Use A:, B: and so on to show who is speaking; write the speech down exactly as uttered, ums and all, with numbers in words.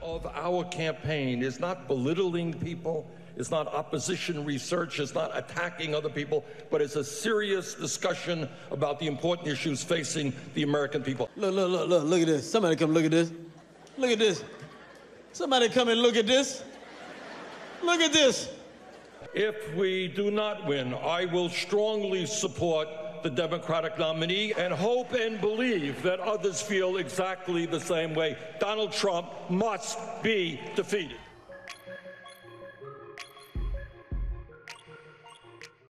A: of our campaign is not belittling people, it's not opposition research, it's not attacking other people, but it's a serious discussion about the important issues facing the American people.
B: Look, look, look, look, look at this. Somebody come look at this. Look at this. Somebody come and look at this. Look at this.
A: If we do not win, I will strongly support the Democratic nominee and hope and believe that others feel exactly the same way. Donald Trump must be defeated.